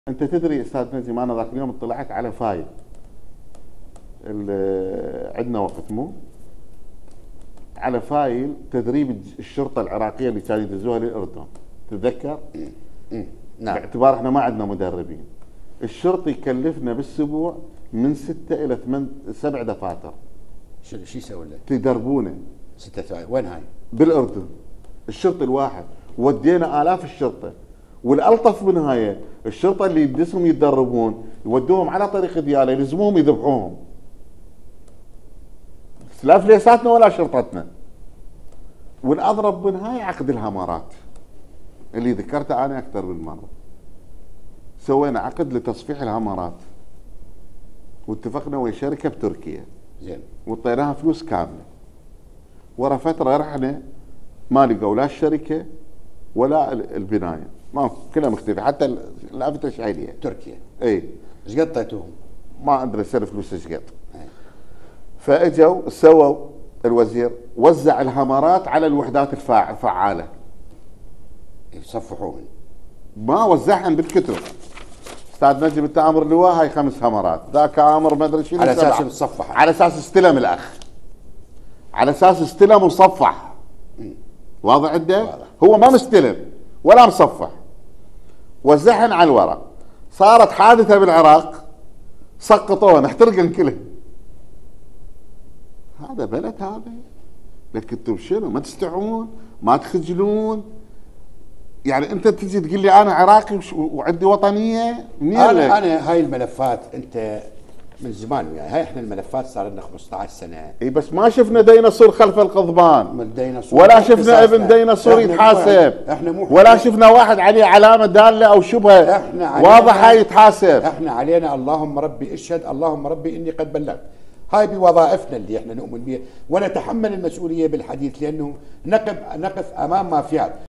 انت تدري استاذ نجم، انا ذاك اليوم اطلعت على فايل عندنا وقت مو على فايل تدريب الشرطه العراقيه اللي كانوا يدزوها للاردن، تتذكر؟ نعم. باعتبار احنا ما عندنا مدربين. الشرطي يكلفنا بالاسبوع من 6 الى 7 دفاتر. شو يسوي لك؟ تدربونه 6 ثواني. وين هاي؟ بالاردن. الشرطي الواحد ودينا الاف الشرطه، والالطف من هاي الشرطه اللي يدسهم يتدربون يودوهم على طريق دياله يلزموهم يذبحوهم. لا فليساتنا ولا شرطتنا. والاضرب من هاي عقد الهامارات اللي ذكرته انا اكثر من مره. سوينا عقد لتصفيح الهامارات واتفقنا ويا شركه بتركيا. زين. وطيناها فلوس كامله. ورا فتره رحنا ما لقوا لا الشركه ولا البنايه، ما كلها مختلفه، حتى الافتش عليها. تركيا. اي. ايش قطيتوهم؟ ما ادري سر فلوس ايش قط. فاجوا سووا الوزير وزع الهامارات على الوحدات الفعاله. يصفحوهن. ما وزعهن بالكتب. استاذ نجم انت امر لواء هاي 5 هامارات، ذاك امر ما ادري شنو، على اساس يتصفح، على اساس استلم الاخ، على اساس استلم وصفح. واضح عندك؟ هو ما مستلم ولا مصفح، وزعهن على الورق. صارت حادثه بالعراق، سقطوهن احترقن كله. هذا بلد هذا، لكن انتم شنو ما تستحون ما تخجلون؟ يعني انت تجي تقول لي انا عراقي وعندي وطنيه؟ انا هاي الملفات انت من زمان وياي، هاي احنا الملفات صار لنا 15 سنه. اي بس ما شفنا ديناصور خلف القضبان، من ديناصور ولا شفنا ابن ديناصور يتحاسب، احنا مو ولا شفنا واحد عليه علامه داله او شبهه واضحه يتحاسب. احنا علينا اللهم ربي اشهد، اللهم ربي اني قد بلغت. هاي بوظائفنا اللي احنا نؤمن بها ونتحمل المسؤوليه بالحديث، لانه نقف امام مافيات.